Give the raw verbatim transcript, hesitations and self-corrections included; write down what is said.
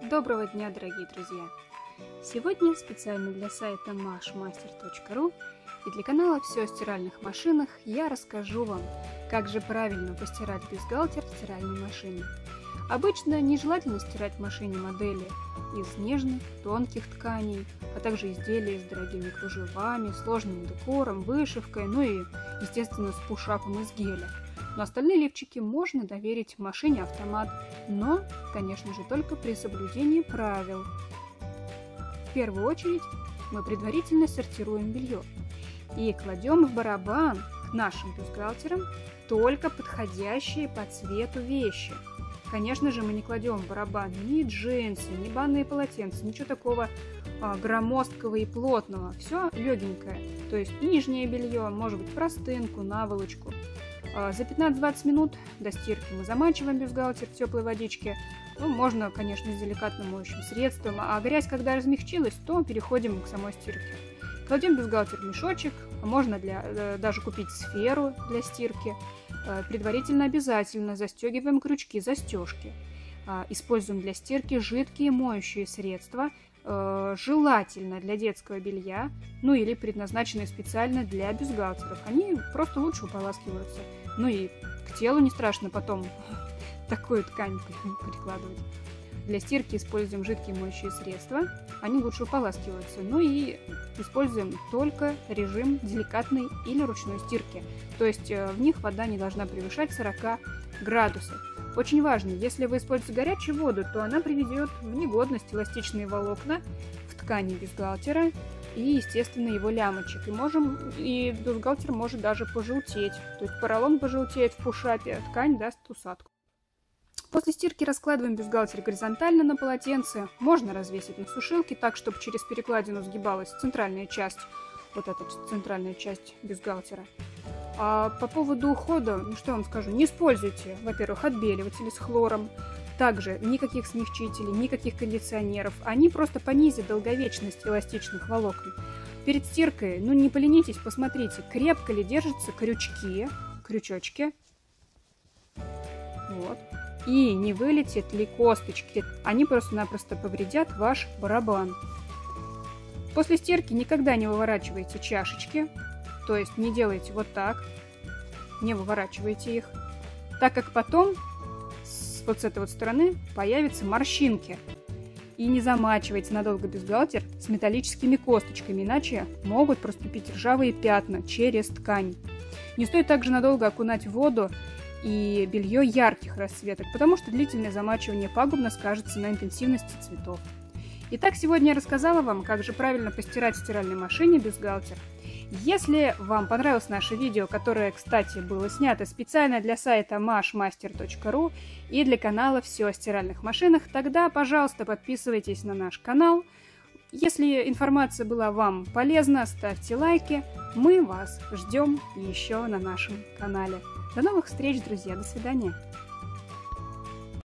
Доброго дня, дорогие друзья! Сегодня специально для сайта маш мастер точка ру и для канала «Все о стиральных машинах» я расскажу вам, как же правильно постирать бюстгальтер в стиральной машине. Обычно нежелательно стирать в машине модели из нежных, тонких тканей, а также изделия с дорогими кружевами, сложным декором, вышивкой, ну и, естественно, с пушапом из геля. Но остальные лифчики можно доверить машине автомат, но, конечно же, только при соблюдении правил. В первую очередь мы предварительно сортируем белье и кладем в барабан к нашим бюстгальтерам только подходящие по цвету вещи. Конечно же, мы не кладем в барабан ни джинсы, ни банные полотенца, ничего такого а, громоздкого и плотного. Все легенькое, то есть нижнее белье, может быть простынку, наволочку. За пятнадцать-двадцать минут до стирки мы замачиваем бюстгальтер в теплой водичке. Ну, можно, конечно, с деликатным моющим средством, а грязь, когда размягчилась, то переходим к самой стирке. Кладем бюстгальтер в мешочек, можно для, даже купить сферу для стирки. Предварительно обязательно застегиваем крючки застежки. Используем для стирки жидкие моющие средства, желательно для детского белья, ну или предназначенные специально для бюстгальтеров. Они просто лучше уполаскиваются. Ну и к телу не страшно потом такую ткань прикладывать. Для стирки используем жидкие моющие средства, они лучше уполаскиваются. Ну и используем только режим деликатной или ручной стирки. То есть в них вода не должна превышать сорок градусов. Очень важно, если вы используете горячую воду, то она приведет в негодность эластичные волокна в ткани бюстгальтера и, естественно, его лямочек. И, можем, и бюстгальтер может даже пожелтеть. То есть поролон пожелтеет в пушапе, а ткань даст усадку. После стирки раскладываем бюстгальтер горизонтально на полотенце. Можно развесить на сушилке так, чтобы через перекладину сгибалась центральная часть, вот эта центральная часть бюстгальтера. А по поводу ухода, ну что я вам скажу, не используйте, во-первых, отбеливатели с хлором, также никаких смягчителей, никаких кондиционеров, они просто понизят долговечность эластичных волокон. Перед стиркой, ну не поленитесь, посмотрите, крепко ли держатся крючки, крючочки, вот, и не вылетят ли косточки, они просто-напросто повредят ваш барабан. После стирки никогда не выворачивайте чашечки. То есть не делайте вот так, не выворачивайте их, так как потом с, вот с этой вот стороны появятся морщинки. И не замачивайте надолго бюстгальтер с металлическими косточками, иначе могут проступить ржавые пятна через ткань. Не стоит также надолго окунать в воду и белье ярких расцветок, потому что длительное замачивание пагубно скажется на интенсивности цветов. Итак, сегодня я рассказала вам, как же правильно постирать в стиральной машине бюстгальтер. Если вам понравилось наше видео, которое, кстати, было снято специально для сайта маш мастер точка ру и для канала «Все о стиральных машинах», тогда, пожалуйста, подписывайтесь на наш канал. Если информация была вам полезна, ставьте лайки. Мы вас ждем еще на нашем канале. До новых встреч, друзья. До свидания.